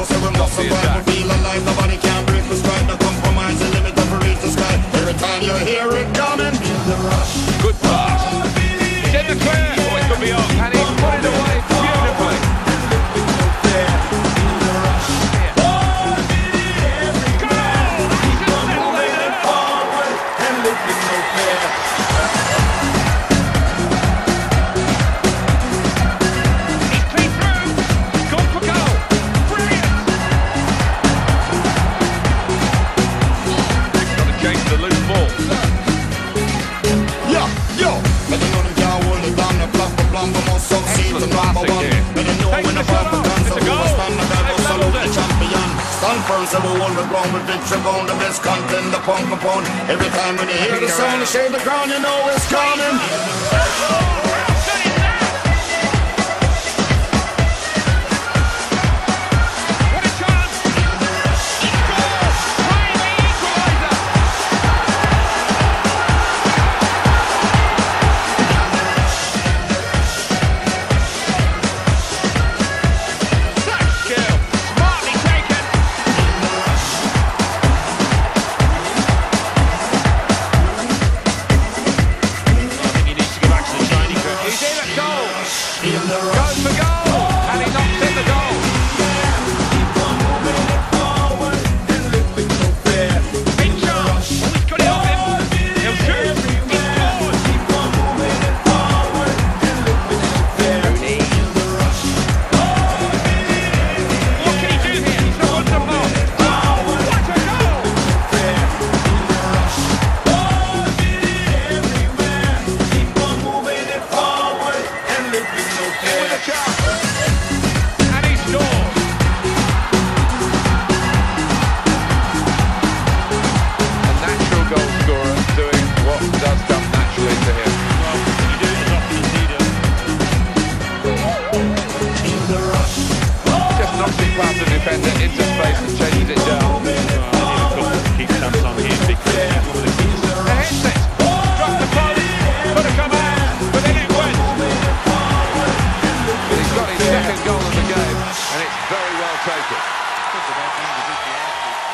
know, so we must survive. We feel alive, nobody can break the stride. No compromise, the limit of reach the sky. Every time you hear it coming, feel the rush. Good pass. He's in the clear. Oh, it could be up. And he's put it away beautifully. So we will be born with victory bone, the best content, the punk upon. Every time when you hear the sound, you shake the ground, you know it's coming. Into space and changes it down. Keep Samsung here because the headset struck the post, could have come out, but then it went. But he's got his second goal of the game, and it's very well taken.